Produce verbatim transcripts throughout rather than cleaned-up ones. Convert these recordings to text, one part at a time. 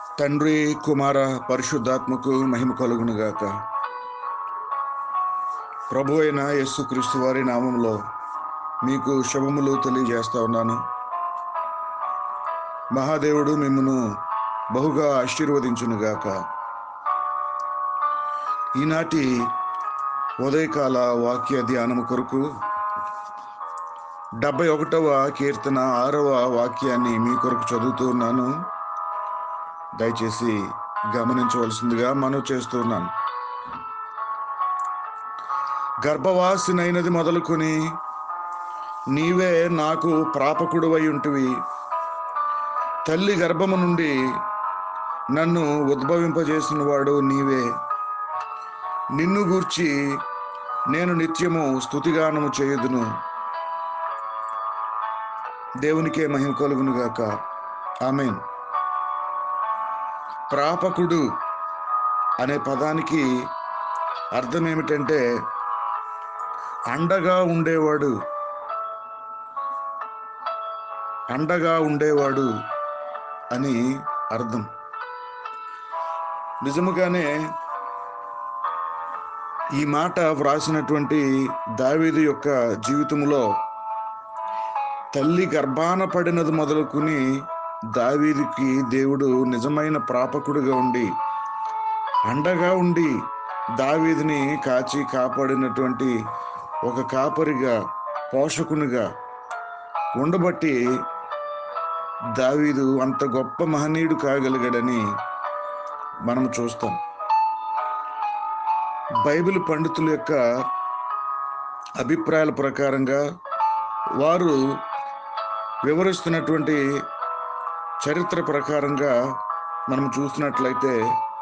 తండ్రి, కుమార, పరిశుద్ధాత్మకు మహిమ కలుగునుగాక. ప్రభు అయిన యేసుక్రీస్తు వారి నామంలో మీకు శుభములు తెలియజేస్తా ఉన్నాను. మహాదేవుడు మిమ్మును బహుగా ఆశీర్వదించునుగాక. ఈనాటి ఉదయకాల వాక్య ధ్యానము కొరకు డెబ్బై ఒకటవ కీర్తన ఆరవ వాక్యాన్ని మీ కొరకు చదువుతూ ఉన్నాను. దయచేసి గమనించవలసిందిగా మనవి చేస్తున్నాను. గర్భవాసినైనది మొదలుకొని నీవే నాకు ప్రాపకుడువై ఉంటివి. తల్లి గర్భము నుండి నన్ను ఉద్భవింపజేసిన వాడు నీవే. నిన్ను గూర్చి నేను నిత్యము స్తుతిగానము చేయుదును. దేవునికే మహిమ కలుగునుగాక. ఆమేన్. ప్రాపకుడు అనే పదానికి అర్థం ఏమిటంటే అండగా ఉండేవాడు, అండగా ఉండేవాడు అని అర్థం. నిజముగానే ఈ మాట వ్రాసినటువంటి దావీదు యొక్క జీవితంలో తల్లి గర్భాన పడినది మొదలుకొని దావీదుకి దేవుడు నిజమైన ప్రాపకుడుగా ఉండి అండగా ఉండి దావీదుని కాచి కాపాడినటువంటి ఒక కాపరిగా, పోషకునిగా ఉండబట్టి దావీదు అంత గొప్ప మహనీయుడు కాగలిగాడని మనం చూస్తాం. బైబిల్ పండితుల యొక్క అభిప్రాయాల ప్రకారంగా వారు వివరిస్తున్నటువంటి చరిత్ర ప్రకారంగా మనం చూసినట్లయితే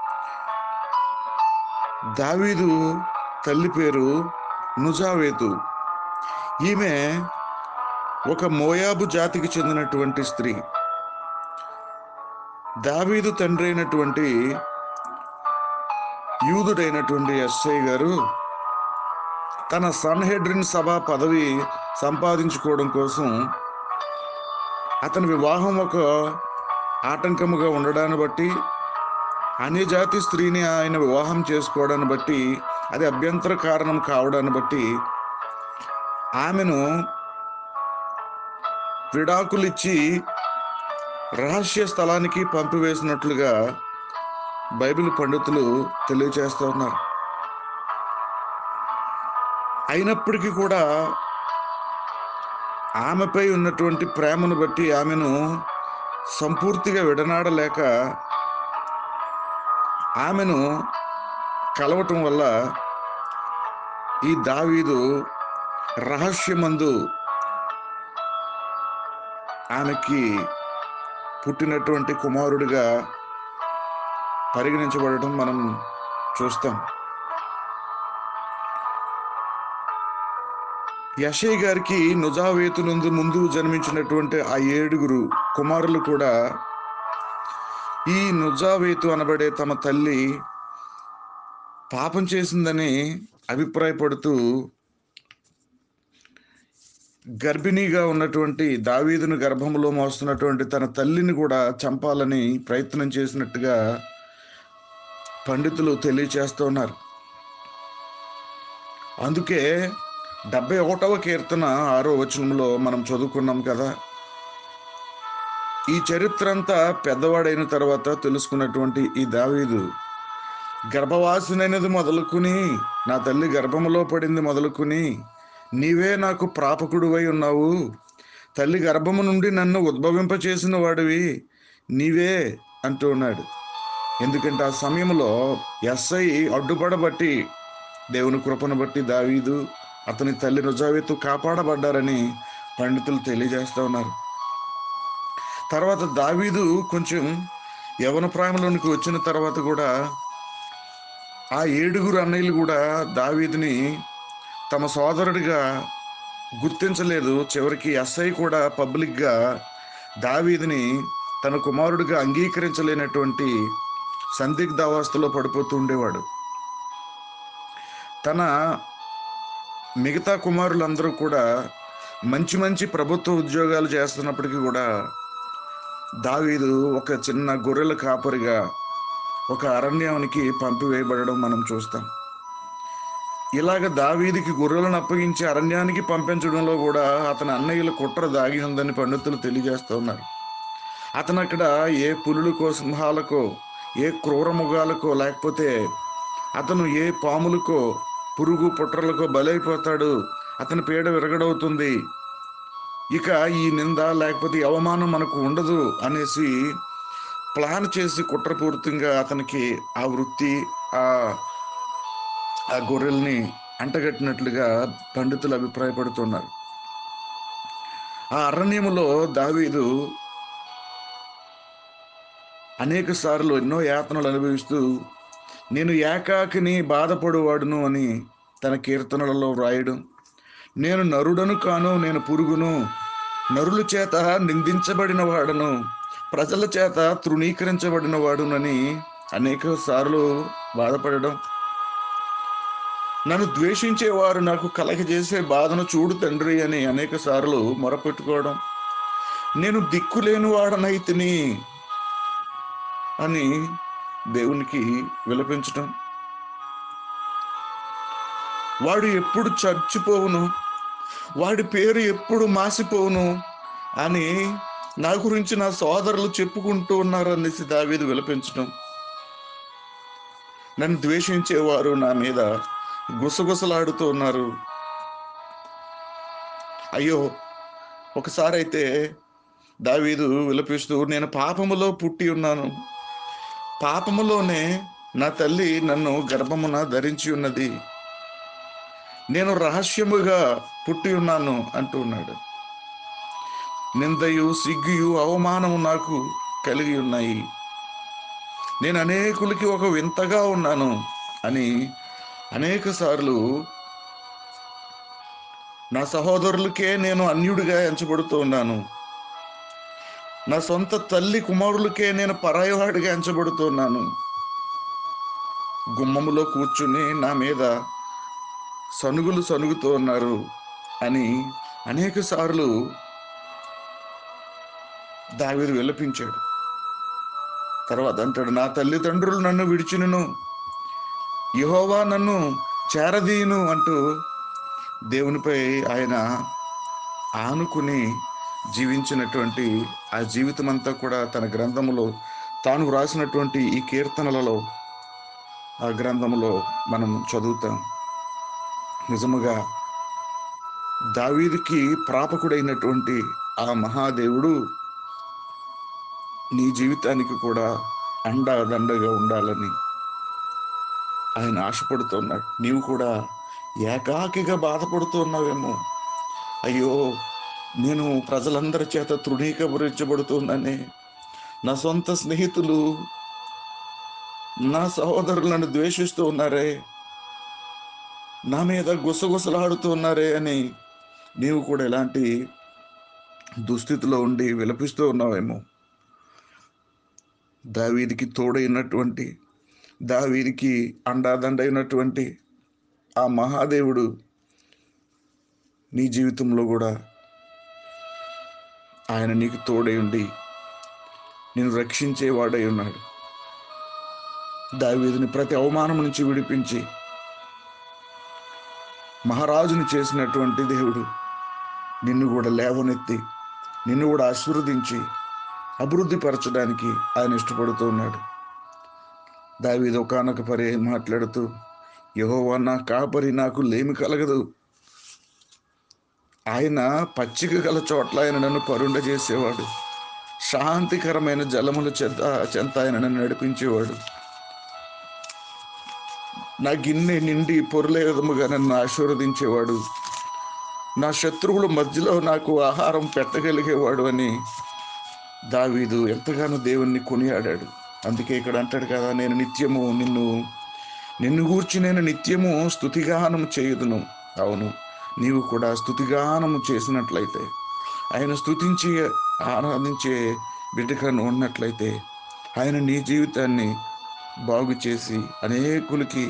దావీదు తల్లి పేరు నుజావేతు. ఈమె ఒక మోయాబు జాతికి చెందినటువంటి స్త్రీ. దావీదు తండ్రి అయినటువంటి యూదుడైనటువంటి యెష్షయి గారు తన సన్హెడ్రిన్ సభ పదవి సంపాదించుకోవడం కోసం అతని వివాహం ఒక ఆటంకముగా ఉండడాన్ని బట్టి, అన్య జాతి స్త్రీని ఆయన వివాహం చేసుకోవడాన్ని బట్టి, అది అభ్యంతర కారణం కావడాన్ని బట్టి ఆమెను విడాకులిచ్చి రహస్య స్థలానికి పంపివేసినట్లుగా బైబిల్ పండితులు తెలియజేస్తూ ఉన్నారు. అయినప్పటికీ కూడా ఆమెపై ఉన్నటువంటి ప్రేమను బట్టి ఆమెను సంపూర్తిగా విడనాడలేక ఆమెను కలవటం వల్ల ఈ దావీదు రహస్యమందు ఆమెకి పుట్టినటువంటి కుమారుడిగా పరిగణించబడటం మనం చూస్తాం. యెష్షయి గారికి నుజావేతు నందు ముందు జన్మించినటువంటి ఆ ఏడుగురు కుమారులు కూడా ఈ నుజావేతు అనబడే తమ తల్లి పాపం చేసిందని అభిప్రాయపడుతూ గర్భిణీగా ఉన్నటువంటి దావీదును గర్భంలో మోస్తున్నటువంటి తన తల్లిని కూడా చంపాలని ప్రయత్నం చేసినట్టుగా పండితులు తెలియచేస్తూ ఉన్నారు. అందుకే డెబ్బై ఒకటవ కీర్తన ఆరో వచనంలో మనం చదువుకున్నాం కదా, ఈ చరిత్ర అంతా పెద్దవాడైన తర్వాత తెలుసుకున్నటువంటి ఈ దావీదు గర్భవాసినైనది మొదలుకుని, నా తల్లి గర్భములో పడింది మొదలుకుని నీవే నాకు ప్రాపకుడువై ఉన్నావు. తల్లి గర్భము నుండి నన్ను ఉద్భవింపచేసిన వాడివి నీవే అంటూ ఉన్నాడు. ఎందుకంటే ఆ సమయంలో యెష్షయి అడ్డుపడబట్టి, దేవుని కృపను బట్టి దావీదు అతని తల్లి నుజావేతు కాపాడబడ్డారని పండితులు తెలియజేస్తూ ఉన్నారు. తర్వాత దావీదు కొంచెం యవన ప్రాయంలోనికి వచ్చిన తర్వాత కూడా ఆ ఏడుగురు అన్నయ్యలు కూడా దావీదుని తమ సోదరుడిగా గుర్తించలేదు. చివరికి యెష్షయి కూడా పబ్లిక్గా దావీదుని తన కుమారుడిగా అంగీకరించలేనటువంటి సందిగ్ధావస్థలో పడిపోతూ ఉండేవాడు. తన మిగతా కుమారులందరూ కూడా మంచి మంచి ప్రభుత్వ ఉద్యోగాలు చేస్తున్నప్పటికీ కూడా దావీదు ఒక చిన్న గొర్రెల కాపరిగా ఒక అరణ్యానికి పంపివేయబడడం మనం చూస్తాం. ఇలాగ దావీదికి గొర్రెలను అప్పగించి అరణ్యానికి పంపించడంలో కూడా అతని అన్నయ్యల కుట్ర దాగి ఉందని పండితులు తెలియజేస్తూ ఉన్నారు. అతను అక్కడ ఏ పులులకో, సింహాలకో, ఏ క్రూర మృగాలకో, లేకపోతే అతను ఏ పాములకో, పురుగు పుట్రలకో బలైపోతాడు, అతని పీడ విరగడవుతుంది, ఇక ఈ నింద లేకపోతే ఈ అవమానం మనకు ఉండదు అనేసి ప్లాన్ చేసి కుట్రపూరితంగా అతనికి ఆ వృత్తి, ఆ ఆ గొర్రెల్ని అంటగట్టినట్లుగా పండితులు అభిప్రాయపడుతున్నారు. ఆ అరణ్యములో దావీదు అనేక సార్లు ఎన్నో యాతనలు అనుభవిస్తూ నేను ఏకాకిని బాధపడువాడును అని తన కీర్తనలలో వ్రాయడం, నేను నరుడను కాను, నేను పురుగును, నరుల చేత నిందించబడిన వాడను, ప్రజల చేత తృణీకరించబడిన వాడునని అనేక సార్లు బాధపడడం, నన్ను ద్వేషించేవారు నాకు కలగజేసే బాధను చూడు తండ్రి అని అనేక సార్లు మొరపెట్టుకోవడం, నేను దిక్కులేని వాడనైతిని అని దేవునికి విలపించటం, వాడు ఎప్పుడు చచ్చిపోవును, వాడి పేరు ఎప్పుడు మాసిపోవును అని నా గురించి నా సోదరులు చెప్పుకుంటూ ఉన్నారు అనేసి దావీదు విలపించటం, నన్ను ద్వేషించేవారు నా మీద గుసగుసలాడుతూ ఉన్నారు. అయ్యో, ఒకసారి అయితే దావీదు విలపిస్తూ నేను పాపములో పుట్టి ఉన్నాను, పాపములోనే నా తల్లి నన్ను గర్భమున ధరించి ఉన్నది, నేను రహస్యముగా పుట్టి ఉన్నాను అంటూ ఉన్నాడు. నిందయు సిగ్గుయు అవమానము నాకు కలిగి ఉన్నాయి, నేను అనేకులకి ఒక వింతగా ఉన్నాను అని అనేక సార్లు నా సహోదరులకే నేను అన్యుడిగా ఎంచబడుతూ ఉన్నాను, నా సొంత తల్లి కుమారులకే నేను పరాయవాడిగా ఎంచబడుతున్నాను, గుమ్మములో కూర్చుని నా మీద సనుగులు సనుగుతూ ఉన్నారు అని అనేక సార్లు దావీదు విలపించాడు. తర్వాత అంటాడు, నా తల్లిదండ్రులు నన్ను విడిచినను యెహోవా నన్ను చేరదీయును అంటూ దేవునిపై ఆయన ఆనుకుని జీవించినటువంటి ఆ జీవితం అంతా కూడా తన గ్రంథములో తాను వ్రాసినటువంటి ఈ కీర్తనలలో ఆ గ్రంథములో మనం చదువుతాం. నిజముగా దావీదుకి ప్రాపకుడైనటువంటి ఆ మహాదేవుడు నీ జీవితానికి కూడా అండదండగా ఉండాలని ఆయన ఆశపడుతున్నాడు. నీవు కూడా ఏకాకిగా బాధపడుతున్నావేమో, అయ్యో నేను ప్రజలందరి చేత తృణీకరించబడుతున్నానే, నా సొంత స్నేహితులు నా సహోదరులను ద్వేషిస్తూ ఉన్నారే, నా మీద గుసగుసలాడుతూ ఉన్నారే అని నీవు కూడా ఇలాంటి దుస్థితిలో ఉండి విలపిస్తూ ఉన్నావేమో. దావీదికి తోడైనటువంటి, దావీదికి అండాదండైనటువంటి ఆ మహాదేవుడు నీ జీవితంలో కూడా ఆయన నీకు తోడై ఉండి నేను రక్షించేవాడై ఉన్నాడు. దావీదుని ప్రతి అవమానం నుంచి విడిపించి మహారాజుని చేసినటువంటి దేవుడు నిన్ను కూడా లేవనెత్తి నిన్ను కూడా ఆశీర్వదించి అభివృద్ధి పరచడానికి ఆయన ఇష్టపడుతూ ఉన్నాడు. దావీదు ఒకానొక పరి మాట్లాడుతూ, యెహోవా నా కాపరి, నాకు లేమి కలగదు, ఆయన పచ్చిక గల చోట్ల ఆయన నన్ను పరుండ చేసేవాడు, శాంతికరమైన జలముల చెంత చెంత ఆయన నన్ను నడిపించేవాడు, నా గిన్నె నిండి పొరులే విధముగా నన్ను ఆశీర్వదించేవాడు, నా శత్రువుల మధ్యలో నాకు ఆహారం పెట్టగలిగేవాడు అని దావీదు ఎంతగానో దేవుణ్ణి కొనియాడాడు. అందుకే ఇక్కడ అంటాడు కదా, నేను నిత్యము నిన్ను నిన్ను గూర్చి నేను నిత్యము స్తుతిగానము చేయుదును. అవును, నీవు కూడా స్తుతిగానము చేసినట్లయితే, ఆయన స్తుతించి ఆరాధించే బిడ్డగా ఉన్నట్లయితే ఆయన నీ జీవితాన్ని బాగు చేసి అనేకులకి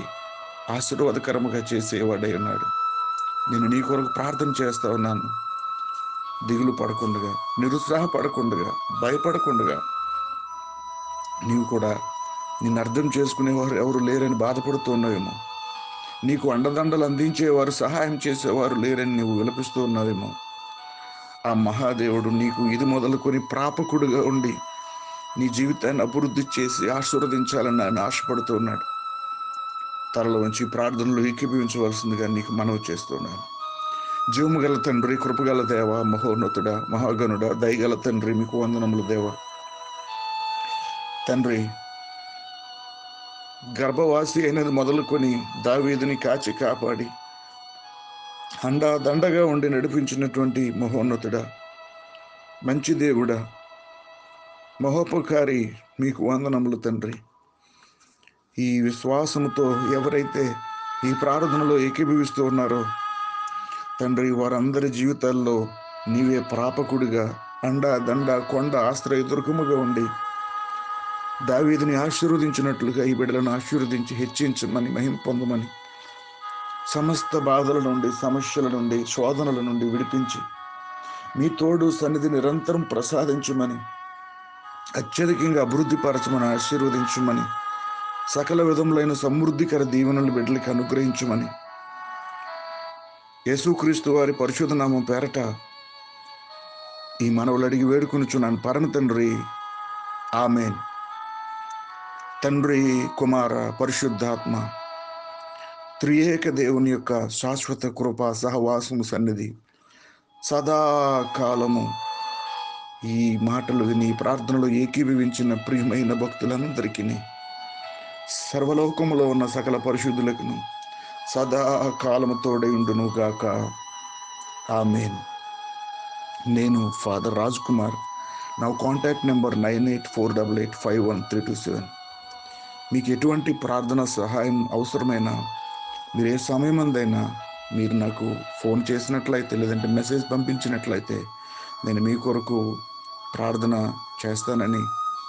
ఆశీర్వాదకరముగా చేసేవాడై ఉన్నాడు. నేను నీ కొరకు ప్రార్థన చేస్తా ఉన్నాను. దిగులు పడకుండగా, నిరుత్సాహపడకుండగా, భయపడకుండగా, నీవు కూడా నిన్ను అర్థం చేసుకునేవారు ఎవరు లేరని బాధపడుతూ ఉన్నావేమో, నీకు అండదండలు అందించేవారు, సహాయం చేసేవారు లేరని నీవు విలపిస్తూ ఉన్నావేమో, ఆ మహాదేవుడు నీకు ఇది మొదలుకొని ప్రాపకుడుగా ఉండి నీ జీవితాన్ని అభివృద్ధి చేసి ఆశీర్వదించాలని ఆయన ఆశపడుతూ ఉన్నాడు. తరలో వంచి ప్రార్థనలు ఏకీభవించవలసిందిగా నీకు మనవి చేస్తున్నాను. జీవము గల తండ్రి, కృపగల దేవ, మహోన్నతుడ, మహాగణుడ, దయగల తండ్రి, మీకు వందనములు దేవ. తండ్రి, గర్భవాసి అయినది మొదలుకొని దావీదుని కాచి కాపాడి అండా దండగా ఉండి నడిపించినటువంటి మహోన్నతుడ, మంచి దేవుడ, మహోపకారి, మీకు వందనములు తండ్రి. ఈ విశ్వాసముతో ఎవరైతే ఈ ప్రార్థనలో ఏకీభవిస్తూ ఉన్నారో తండ్రి, వారందరి జీవితాల్లో నీవే ప్రాపకుడిగా, అండా దండ కొండ ఆశ్రయ దుర్గముగా ఉండి దావీదుని ఆశీర్వదించినట్లుగా ఈ బిడ్డలను ఆశీర్వదించి హెచ్చించమని, మహిమ పొందమని, సమస్త బాధల నుండి, సమస్యల నుండి, శోధనల నుండి విడిపించి మీ తోడు సన్నిధి నిరంతరం ప్రసాదించమని, అత్యధికంగా అభివృద్ధి పరచమని, ఆశీర్వదించమని, సకల విధములైన సమృద్ధికర దీవెనలు బిడ్డలకి అనుగ్రహించమని యేసుక్రీస్తు వారి పరిశుద్ధ నామం పేరట ఈ మనవులు అడిగి వేడుకొనుచున్నాను పరమ తండ్రి, ఆమేన్. తండ్రి, కుమార, పరిశుద్ధాత్మ త్రియేక దేవుని యొక్క శాశ్వత కృప సహవాసము సన్నిధి సదాకాలము ఈ మాటలు విని ప్రార్థనలో ఏకీభవించిన ప్రియమైన భక్తులందరికీ, సర్వలోకములో ఉన్న సకల పరిశుద్ధులకు సదాకాలము తోడై ఉండును గాక. ఆమేన్. నేను ఫాదర్ రాజ్ కుమార్. నా contact number nine eight four double eight five one three two seven. మీకు ఎటువంటి ప్రార్థన సహాయం అవసరమైనా, మీరు ఏ సమయమందైనా మీరు నాకు ఫోన్ చేసినట్లయితే, లేదంటే మెసేజ్ పంపించినట్లయితే నేను మీ కొరకు ప్రార్థన చేస్తానని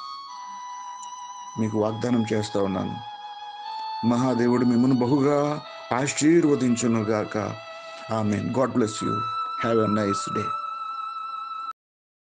మీకు వాగ్దానం చేస్తూ ఉన్నాను. మహాదేవుడు మిమ్మల్ని బహుగా ఆశీర్వదించును గాక. Amen. God bless you. Have a nice day.